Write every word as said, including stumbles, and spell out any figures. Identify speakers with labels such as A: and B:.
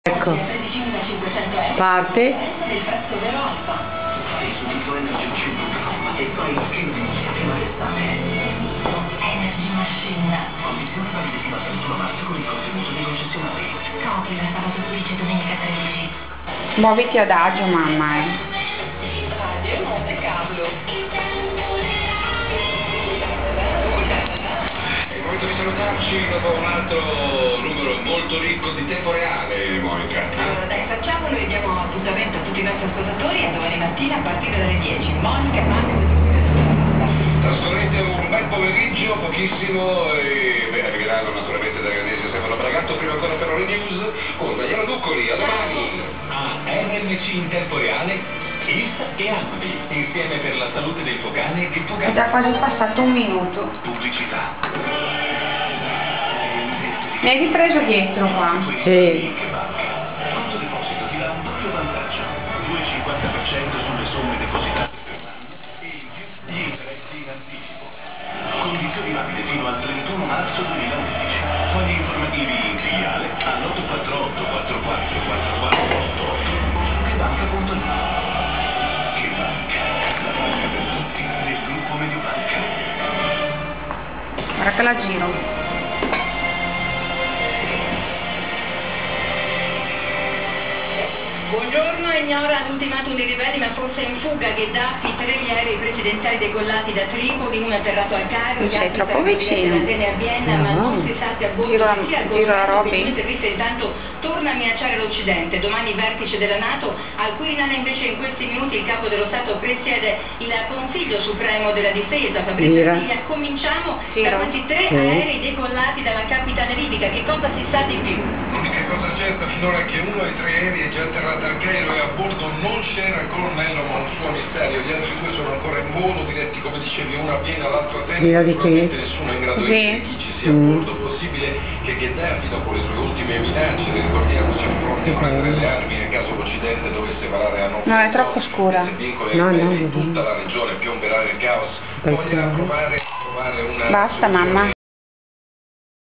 A: Ecco, parte. Muoviti adagio, mamma. Eh.
B: Salutarci dopo un altro numero molto ricco di tempo reale, Monica.
C: Allora dai, facciamolo e diamo appuntamento a tutti i nostri ascoltatori a domani mattina a partire dalle dieci. Monica, Mario.
B: Trascorrete un bel pomeriggio, pochissimo, e beh, arriveranno naturalmente da Granese Stefano Bragatto, prima ancora per le news con Daniela Duccoli. A domani!
D: A R M C in tempo reale, I S e ANVI, insieme per la salute del focale e focale.
A: È già quasi passato un minuto.
D: Pubblicità.
A: Mi hai ripreso dietro qua? Sì.
D: Quanto deposito ti dà un doppio vantaggio, due virgola cinquanta per cento sulle somme depositate per l'anno e in più gli interessi in anticipo. Condizioni valide fino al trentuno marzo duemilaundici. Fogli informativi in filiale all'otto quattro otto quattro quattro quattro quattro otto otto che banca punto net. Che banca? La banca per tutti del gruppo Mediobanca.
A: Guarda che la giro.
C: Buongiorno, ignora l'ultimatum dei ribelli ma forse in fuga Gheddafi, tre gli aerei presidenziali decollati da Tripoli, uno è atterrato al Cairo, gli altri
A: troppo vicino.
C: a Atene a Vienna,
A: No.
C: ma non si sa se a bordo
A: Giro la,
C: di chi al
A: giro la
C: governo
A: Robby.
C: intervista intanto torna a minacciare l'Occidente. Domani vertice della NATO, al Quirinale invece in questi minuti il capo dello Stato presiede il Consiglio Supremo della Difesa, Fabrizio Artiglia. Cominciamo
A: Giro.
C: da questi tre
A: Sì.
C: aerei decollati dalla capitale libica, che cosa si sa di più?
B: L'unica cosa certa finora è che uno dei tre aerei è già atterrato al Cairo e a bordo non c'era il colonnello ma un suo mistero. Gli altri due sono ancora in volo, diretti come dicevi, uno a Vienna, l'altro a Atene. Naturalmente nessuno è in grado di
A: Sì.
B: dire chi ci sia a
A: Mm.
B: bordo. Possibile che Gheddafi, dopo le sue ultime minacce, ricordiamo, sia pronti a prendere le armi nel caso l'Occidente dovesse varare a nord.
A: No, è troppo scura.
B: Se vincola
A: No,
B: il
A: no,
B: in
A: no.
B: tutta la regione piomberà nel caos.
A: Perché?
B: Voglia provare, provare una
A: Basta, mamma.